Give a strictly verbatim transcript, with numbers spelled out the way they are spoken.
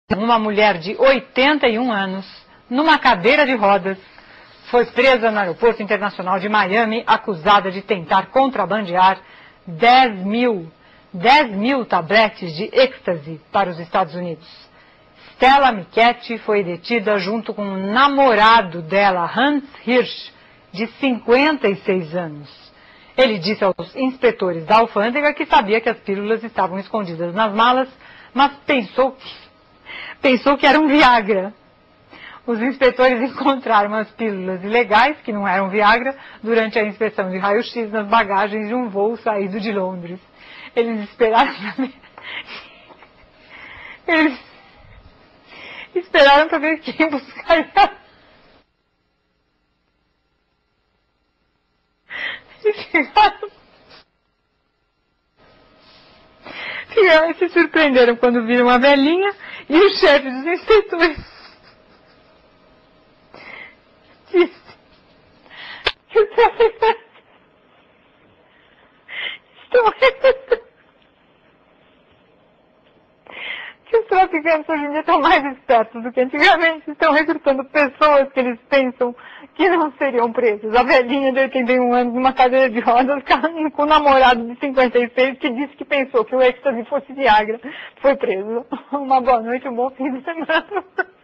Uma mulher de oitenta e um anos, numa cadeira de rodas, foi presa no aeroporto internacional de Miami, acusada de tentar contrabandear dez mil, dez mil tabletes de êxtase para os Estados Unidos. Stella Michetti foi detida junto com o namorado dela, Hans Hirsch, de cinquenta e seis anos. Ele disse aos inspetores da alfândega que sabia que as pílulas estavam escondidas nas malas, mas pensou que, pensou que era um Viagra. Os inspetores encontraram as pílulas ilegais, que não eram Viagra, durante a inspeção de raio-x nas bagagens de um voo saído de Londres. Eles esperaram para ver... Eles esperaram para ver quem buscaria. E ficaram... ficaram... se surpreenderam quando viram a velhinha e o chefe dos inspetores disse que os traficantes estão recrutando, que os traficantes hoje em dia estão mais espertos do que antigamente, estão recrutando pessoas que eles pensam que não seriam presas. A velhinha de oitenta e um anos numa cadeira de rodas com o namorado de cinquenta e seis que disse que pensou que o êxtase fosse Viagra, foi preso. Uma boa noite, um bom fim de semana.